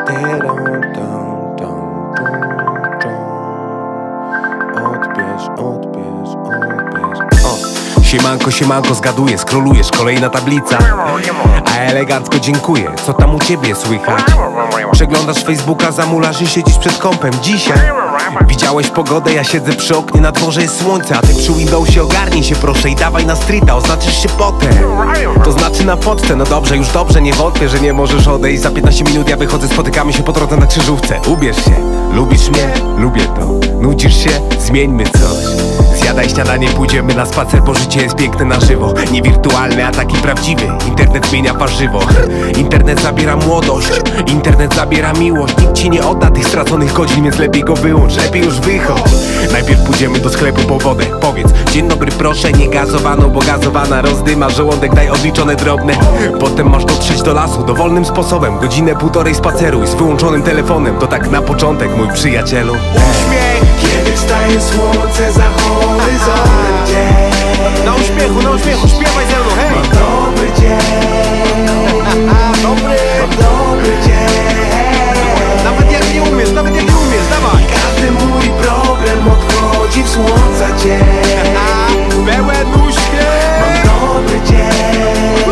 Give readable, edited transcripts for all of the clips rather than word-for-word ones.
Siemanko, siemanko, zgaduję, skrolujesz, kolejna tablica. A elegancko dziękuję, co tam u ciebie słychać? Przeglądasz Facebooka, zamulasz i siedzisz przed kompem. Dzisiaj widziałeś pogodę, ja siedzę przy oknie, na dworze jest słońce, a ty przy Windowsie ogarnij się proszę i dawaj na streeta, oznaczysz się potem. To znaczy na fotce, no dobrze, już dobrze, nie wątpię, że nie możesz odejść. Za 15 minut ja wychodzę, spotykamy się po drodze na krzyżówce. Ubierz się, lubisz mnie? Lubię to. Nudzisz się? Zmieńmy coś. Zjadaj śniadanie, pójdziemy na spacer, bo życie jest piękne na żywo. Nie wirtualny, a taki prawdziwy. Internet zmienia warzywo. Internet zabiera młodość, internet zabiera miłość. Nikt ci nie odda tych straconych godzin, więc lepiej go wyłącz, lepiej już wychodź. Najpierw pójdziemy do sklepu po wodę. Powiedz, dzień dobry proszę, nie gazowaną, bo gazowana rozdyma żołądek, daj odliczone drobne. Potem masz dotrzeć do lasu, dowolnym sposobem. Godzinę, półtorej spaceruj z wyłączonym telefonem. To tak na początek, mój przyjacielu. Uśmiech, kiedy wstaje słońce za horyzontem dzień. Na uśmiechu, śpiewaj ze mną, hej! Mam dobry dzień. Dobry! Mam dobry dzień. Nawet jak nie umiesz, dawaj! Każdy mój problem odchodzi w słońca dzień. Pełen uśmiech! Mam dobry dzień.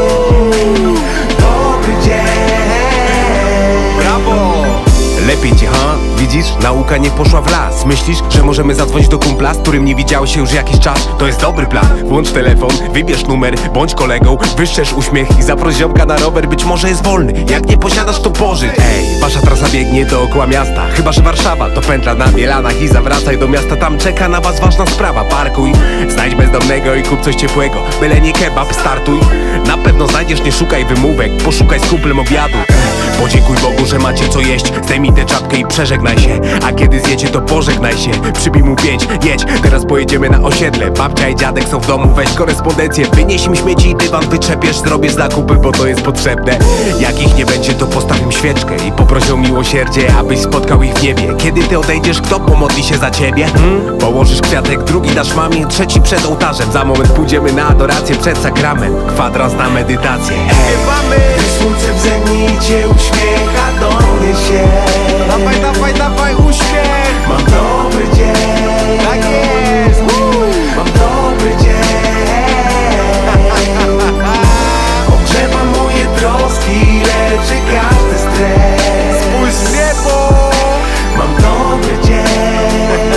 Dobry dzień. Brawo! Lepiej ci, ha? Widzisz? Nauka nie poszła w las. Myślisz, że możemy zadzwonić do kumpla, z którym nie widziałeś się już jakiś czas? To jest dobry plan. Włącz telefon, wybierz numer, bądź kolegą, wyszczesz uśmiech i zaproś ziomka na rower, być może jest wolny. Jak nie posiadasz, to pożycz. Ej, wasza trasa biegnie dookoła miasta. Chyba że Warszawa to pętla na Bielanach i zawracaj do miasta. Tam czeka na was ważna sprawa. Parkuj, znajdź bezdomnego i kup coś ciepłego. Byle nie kebab, startuj. Na pewno znajdziesz, nie szukaj wymówek. Poszukaj z kumplem obiadu. Podziękuj Bogu, że macie co jeść. Zdejmij tę czapkę i przeżegnaj się. A kiedy zjecie, to pożegnaj się. Przybij mu 5, jedź, teraz pojedziemy na osiedle. Babcia i dziadek są w domu, weź korespondencję. Wynieś im śmieci i dywan wyczepiesz. Zrobisz zakupy, bo to jest potrzebne. Jak ich nie będzie, to postaw im świeczkę i poproś o miłosierdzie, abyś spotkał ich w niebie. Kiedy ty odejdziesz, kto pomodli się za ciebie? Położysz kwiatek, drugi dasz mamie, trzeci przed ołtarzem. Za moment pójdziemy na adorację przed sakrament. Kwadrans na medytację. Śpiewamy! Gdy słońce w zenicie uśmiecha do mnie się. Dawaj, uśmiech! Mam dobry dzień. Tak jest! Mam dobry dzień. Ogrzewa moje troski, leczy każdy stres. Spójrz w niebo! Mam dobry dzień.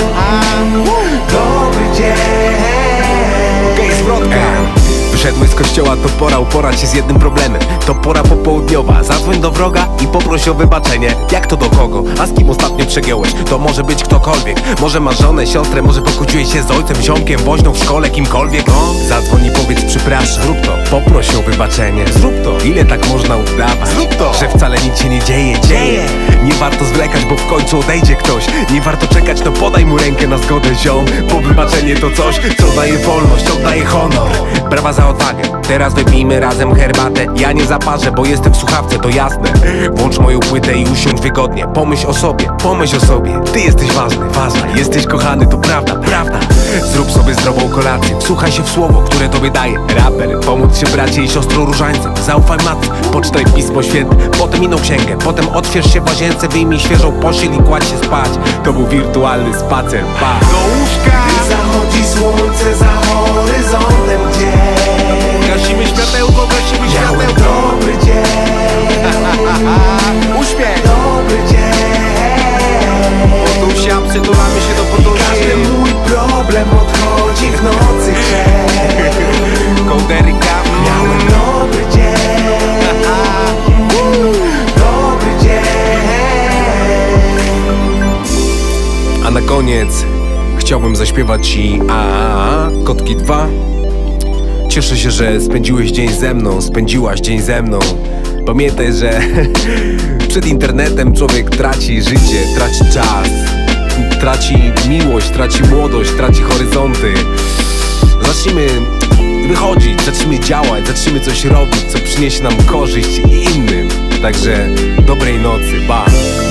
Dobry dzień. Gej zwrotka! Wyszedłeś z kościoła, to pora uporać się z jednym problemem. To pora popołudniowa, zadzwoń do wroga i poproś o wybaczenie. Jak to do kogo? A z kim ostatnio przegiąłeś? To może być ktokolwiek. Może masz żonę, siostrę, może pokłóciłeś się z ojcem, ziomkiem, woźną w szkole, kimkolwiek. Zadzwoń i powiedz przepraszam. Zrób to, poproś o wybaczenie. Zrób to, ile tak można udawać? Zrób to, że wcale nic się nie dzieje. Nie warto zwlekać, bo w końcu odejdzie ktoś. Nie warto czekać, to podaj mu rękę na zgodę, ziom. Bo wybaczenie to coś, co daje wolność, oddaje honor. Brawa za odwagę, teraz wypijmy razem herbatę. Ja nie zaparzę, bo jestem w słuchawce, to jasne. Włącz moją płytę i usiądź wygodnie. Pomyśl o sobie, ty jesteś ważny, ważna. Jesteś kochany, to prawda. Zrób sobie zdrową kolację, wsłuchaj się w słowo, które tobie daje raper. Pomóc się bracie i siostro różańcom. Zaufaj matce, poczytaj Pismo Święte, potem inną księgę. Potem otwierz się w łazience, wyjmij świeżą pościel i kładź się spać. To był wirtualny spacer, pa. Do łóżka! Gdy zachodzi słońce za horyzontem dzień. Gasimy światełko, Miałem dobry dzień. Uśmiech! Dobry dzień. Potusiam, przytulamy się do podusi. Każdy mój problem odchodzi w nocy dzień. Kołderka. Miałem dobry dzień. Dobry dzień. A na koniec chciałbym zaśpiewać ci Kotki 2. Cieszę się, że spędziłeś dzień ze mną, spędziłaś dzień ze mną. Pamiętaj, że przed internetem człowiek traci życie, traci czas, traci miłość, traci młodość, traci horyzonty. Zacznijmy wychodzić, zacznijmy działać, zacznijmy coś robić, co przyniesie nam korzyść i innym. Także dobrej nocy, ba.